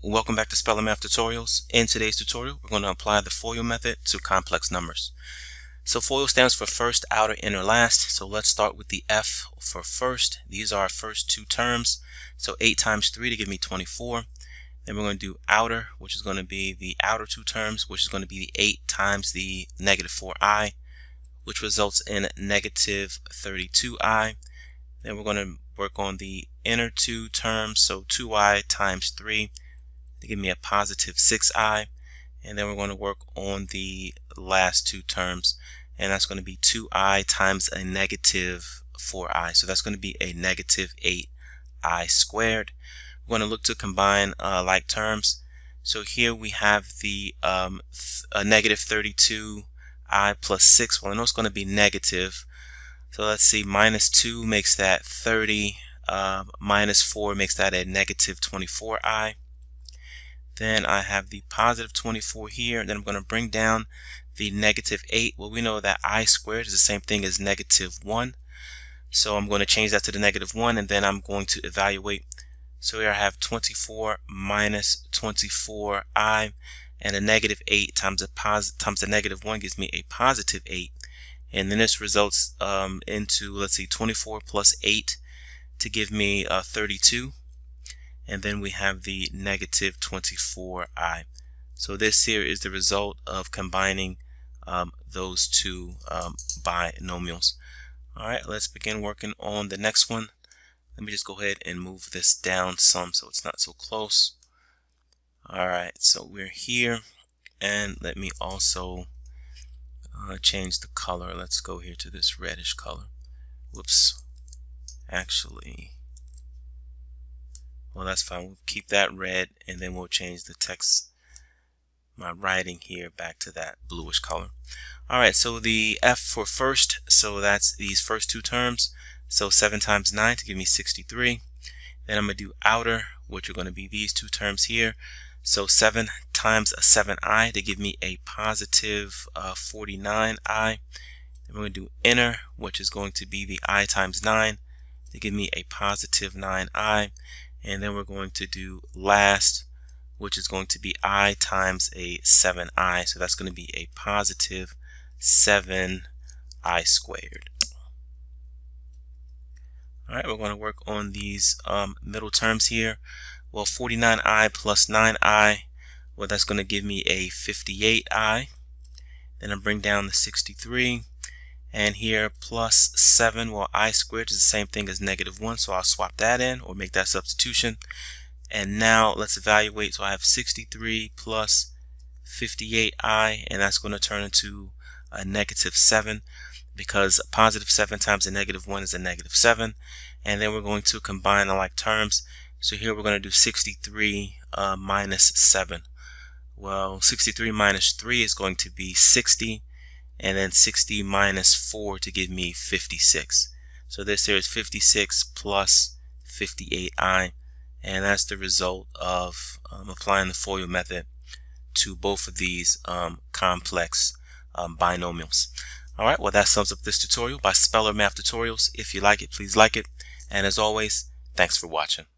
welcome back to Speller Math Tutorials. In today's tutorial, we're going to apply the f.o.i.l method to complex numbers. So f.o.i.l stands for first, outer, inner, last. So let's start with the f for first. These are our first two terms. So 8 times 3 to give me 24. Then we're going to do outer, which is going to be the outer two terms, which is going to be the 8 times the negative 4i, which results in negative 32i. Then we're going to work on the inner two terms, so 2i times 3 to give me a positive 6i. And then we're going to work on the last two terms, and that's going to be 2i times a negative 4i. So that's going to be a negative 8i squared. We're going to look to combine like terms. So here we have the negative 32i plus 6. Well, I know it's going to be negative. So let's see, minus 2 makes that 30, minus 4 makes that a negative 24i. Then I have the positive 24 here. Then I'm going to bring down the negative 8. Well, we know that I squared is the same thing as negative 1. So I'm going to change that to the negative 1, and then I'm going to evaluate. So here I have 24 minus 24i, and a negative 8 times a negative 1 gives me a positive 8. And then this results into, let's see, 24 plus 8 to give me 32. And then we have the negative 24i. So this here is the result of combining those two binomials. Alright, let's begin working on the next one. Let me just go ahead and move this down some so it's not so close. Alright, so we're here, and let me also change the color. Let's go here to this reddish color. Whoops. Actually, well, that's fine. We'll keep that red, and then we'll change the text, my writing here, back to that bluish color. Alright, so the f for first, so that's these first two terms. So 7 times 9 to give me 63. Then I'm going to do outer, which are going to be these two terms here. So 7 times a 7i to give me a positive 49i. Then we're going to do inner, which is going to be the I times 9 to give me a positive 9i. And then we're going to do last, which is going to be I times a 7i. So that's going to be a positive 7i squared. Alright, we're going to work on these middle terms here. Well, 49i plus 9i, well, that's going to give me a 58i. Then I bring down the 63. And here, plus 7, well, I squared is the same thing as negative 1, so I'll swap that in or make that substitution. And now let's evaluate. So I have 63 plus 58i, and that's going to turn into a negative 7, because a positive 7 times a negative 1 is a negative 7. And then we're going to combine the like terms. So here we're going to do 63 minus 7. Well, 63 minus 3 is going to be 60, and then 60 minus 4 to give me 56. So this here is 56 plus 58i, and that's the result of applying the f.o.i.l method to both of these complex binomials. Alright, well, that sums up this tutorial by Speller Math Tutorials. If you like it, please like it. And as always, thanks for watching.